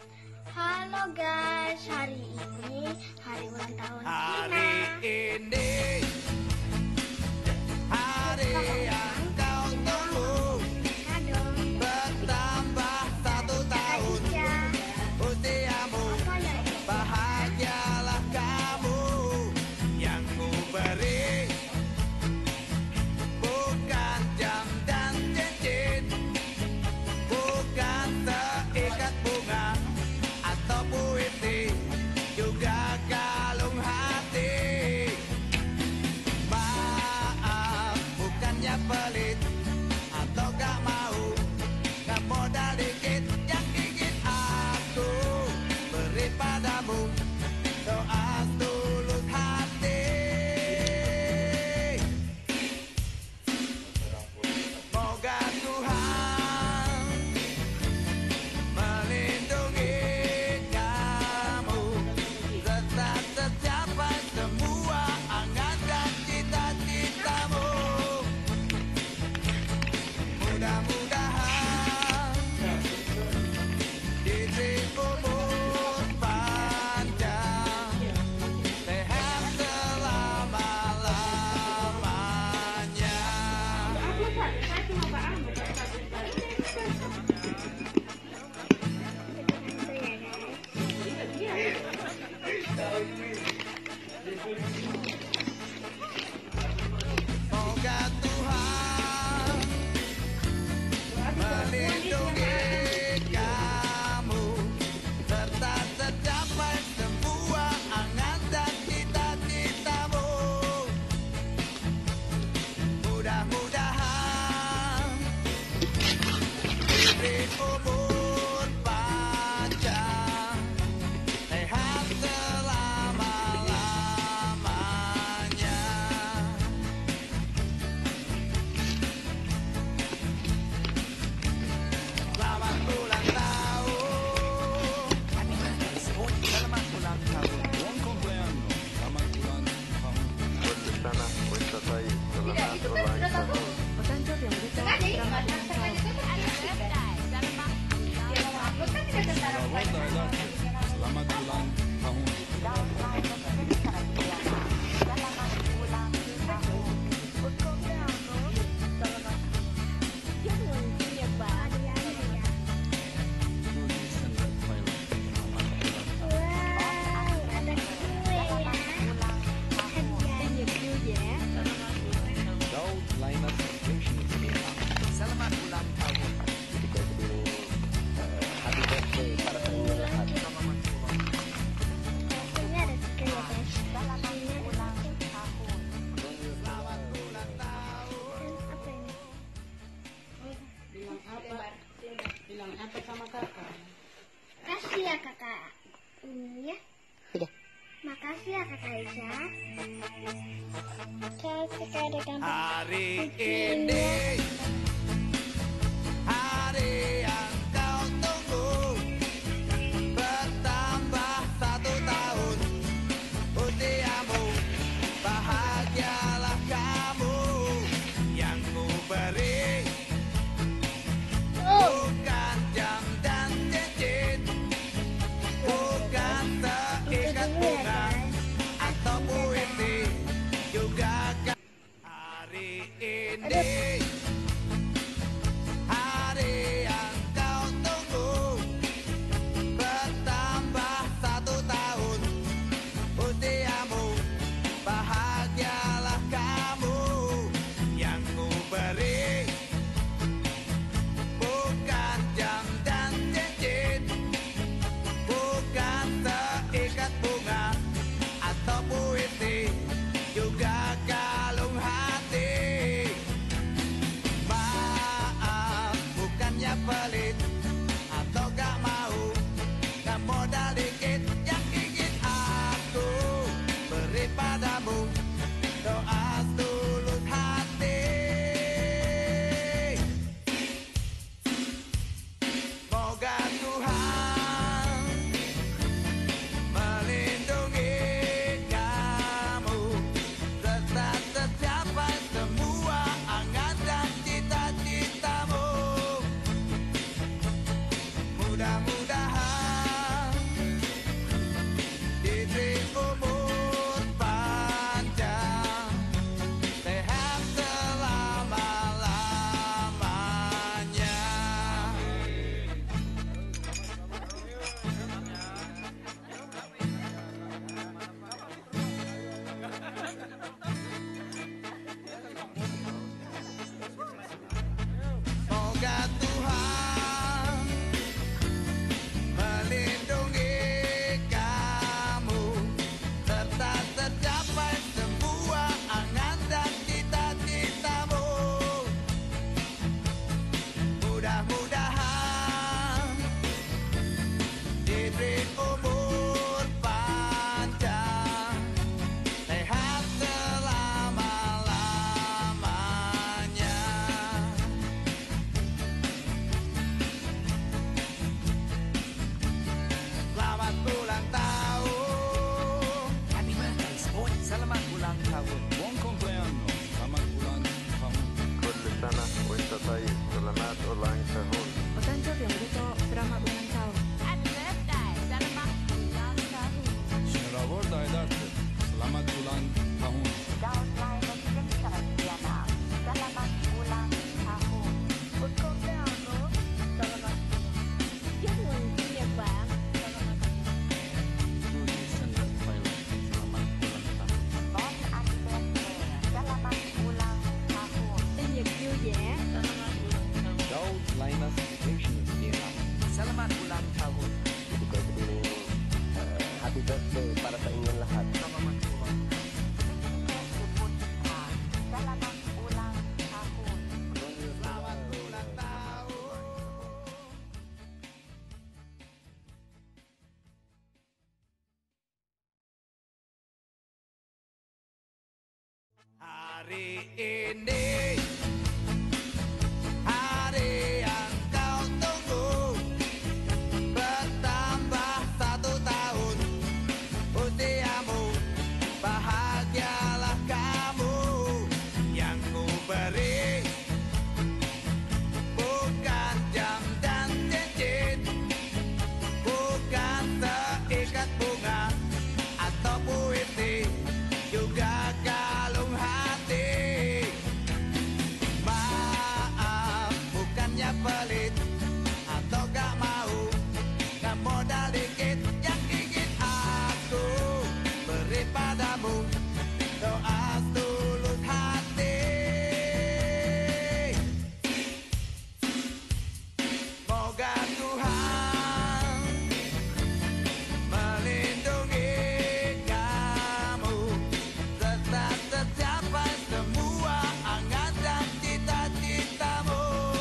Halo guys, hari ini hari ulang tahun Hari Tina. ini hari yang kau tunggu, Kado. bertambah 1 tahun Iya. usiamu. Apa ya? Bahagialah kamu yang ku beri, bukan jam dan cincin, bukan seikat bunga atau puisi, juga kalung hati. Maaf, bukannya pelit atau gak mau, gak modal dikit yang ingin aku beri padamu. Doa tulus hati, moga Tuhan melindungi kamu, serta tercapai semua angan dan cita-citamu. Mudah-mudahan diberi umur panjang, sehat selama-lamanya. Moga Tuhan melindungi kamu, serta tercapai semua angan dan cita-citamu. Mudah-mudahan diberi umur panjang, sehat selama-lamanya. Selamat ulang tahun. Selamat ulang tahun. Buon compleanno, selamat ulang tahun. Sana questa sai selamat ulang tahun. Bravo ragazzi, selamat ulang tahun. Wow, ada kue ya. Hadiahnya kue ya. Don't line up situations here. Selamat ulang tahun. Happy birthday para semua. Ini ada kue ya guys. Selamat ulang tahun. Apa ini? Bilang apa sama kakak? Makasih ya kakak. Ini ya. Sudah. Makasih ya kakak Aisyah. Kakak ada gambar. Hari ini hari yang kau tunggu, bertambah 1 tahun usiamu. Bahagialah kamu yang ku beri, bukan jam dan cincin, bukan seikat bunga atau puisi, juga hari ini hari yang kau tunggu, bertambah 1 tahun usiamu. Bahagialah kamu yang ku beri, bukan jam dan cincin, bukan seikat bunga atau puisi, juga kalung hati. Maaf, bukannya pelit atau gak mau, gak modal dikit yang ingin aku beri padamu. Doa tulus hati, moga Tuhan melindungi kamu, serta tercapai semua angan dan cita-citamu. Mudah-mudahan Hari ini hari yang kau tunggu, bertambah 1 tahun usiamu, bahagialah kamu. Yang ku beri bukan jam dan cincin, bukan seikat bunga atau puisi, juga kalung hati. Maaf, bukannya pelit atau gak mau, gak modal dikit yang ingin aku beri padamu, doa tulus hati. Moga Tuhan melindungi kamu, serta tercapai semua angan dan cita-citamu.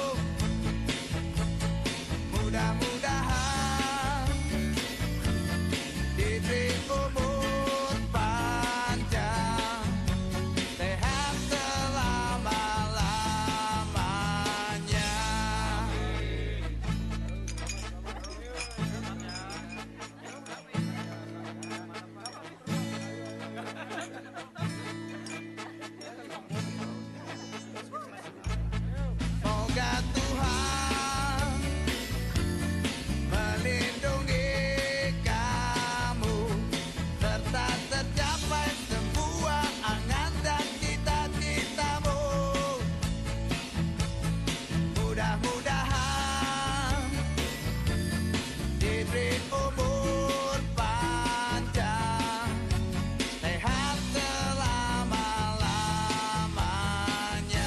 Mudah-mudahan diberi umur panjang, sehat selama-lamanya. Moga Tuhan melindungi kamu, serta tercapai semua angan dan cita-citamu. Mudah-mudahan diberi umur panjang, sehat selama-lamanya.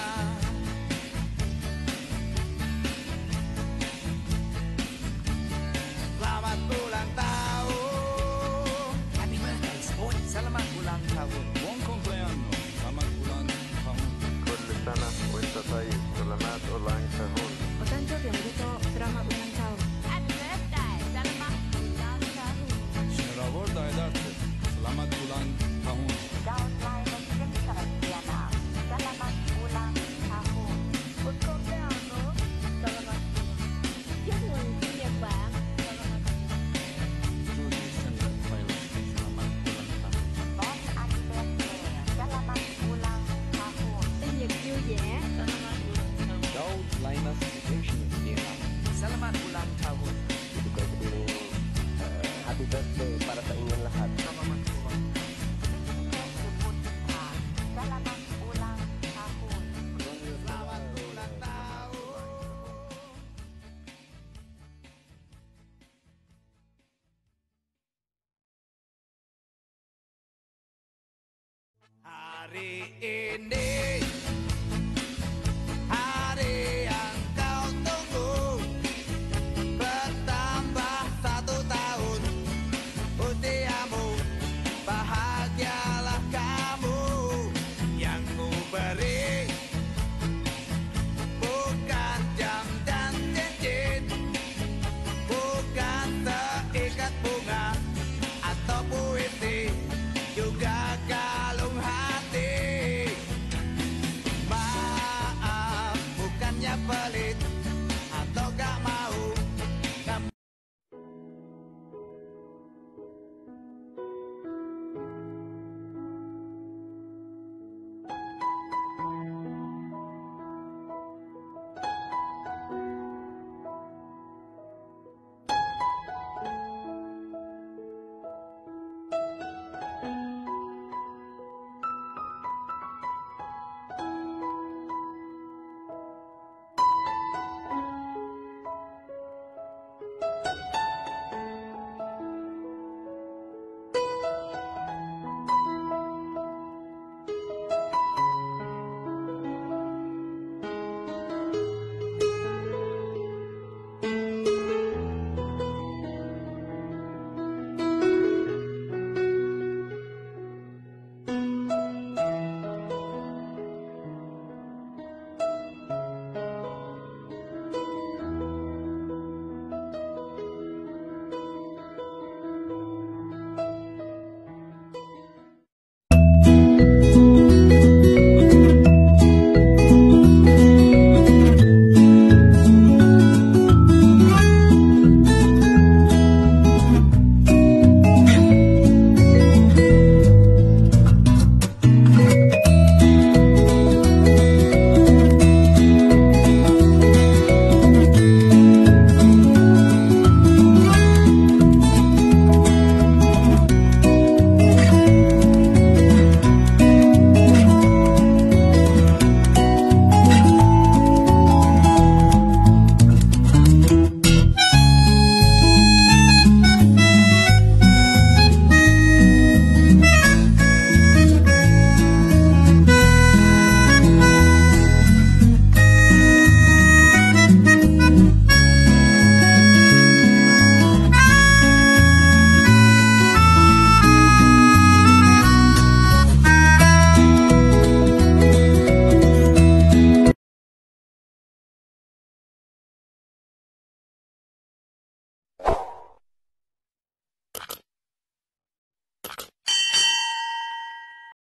Selamat ulang tahun. Happy birthday, sport. Selamat ulang tahun. Buon compleanno, selamat ulang tahun. Kulli sana wa anta tayyib. Selamat ulang tahun. お誕生日おめでとう。Selamat ulang tahun. Happy birthday. Selamat ulang tahun. Şeravor Daydarte, selamat ulang tahun. Buon compleanno. Selamat. Chúc mừng sinh nhật bạn. Selamat. Julie Sender Violet, selamat ulang tahun. Sinh nhật vui vẻ. Selamat. Daud Linus Vision Selamat ulang tahun. itu kayak dulu happy birthday para sa inyong lahat. Selamat ulang Selamat ulang tahun. Hari ini